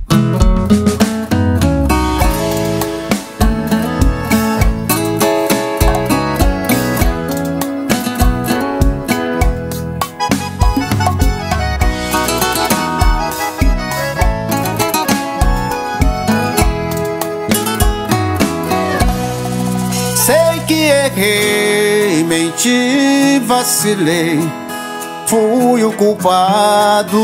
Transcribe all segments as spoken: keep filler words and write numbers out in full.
Sei que errei, menti, vacilei, fui o culpado.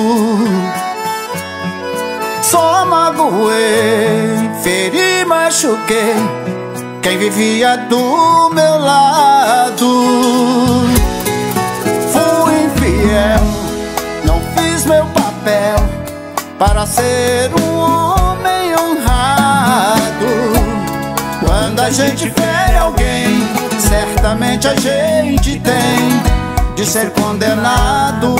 Só magoei, feri, machuquei quem vivia do meu lado. Fui infiel, não fiz meu papel para ser um homem honrado. Quando a gente fere alguém, certamente a gente tem de ser condenado.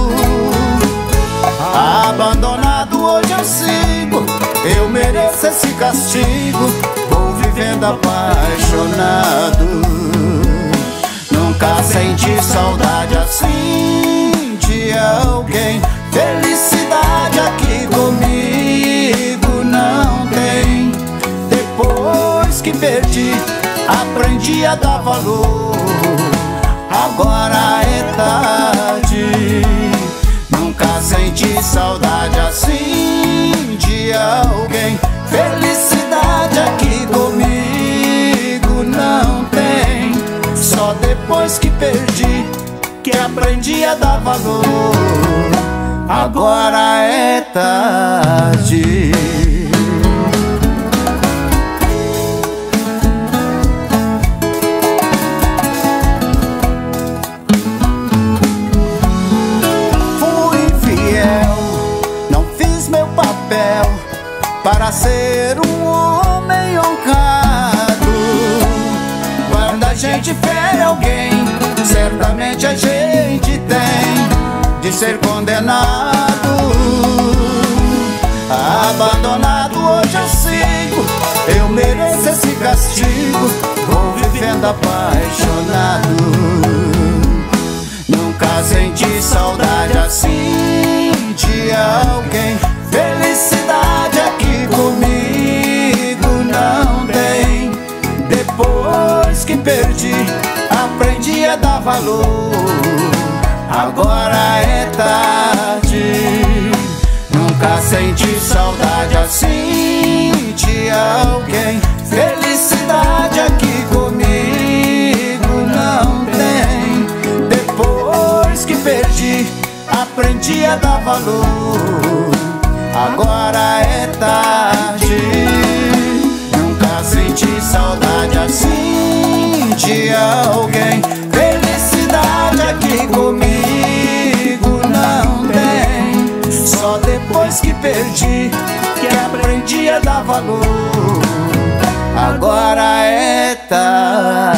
Abandonado hoje eu sigo, eu mereço esse castigo. Vou vivendo apaixonado. Nunca senti saudade assim de alguém. Felicidade aqui comigo não tem. Depois que perdi, aprendi a dar valor. Agora é tarde. Nunca senti saudade assim de alguém. Felicidade aqui comigo não tem. Só depois que perdi que aprendi a dar valor. Agora é tarde. Para ser um homem honrado. Quando a gente fere alguém, certamente a gente tem de ser condenado. Abandonado hoje eu sigo, eu mereço esse castigo. Vou vivendo apaixonado. Nunca senti saudade assim de alguém. Felicidade aqui comigo não tem. Depois que perdi, aprendi a dar valor. Agora é tarde. Nunca senti saudade assim de alguém. Felicidade aqui comigo não tem. Depois que perdi, aprendi a dar valor. Agora é tarde. Nunca senti saudade assim de alguém. Felicidade aqui comigo não tem. Só depois que perdi que aprendi a dar valor. Agora é tarde.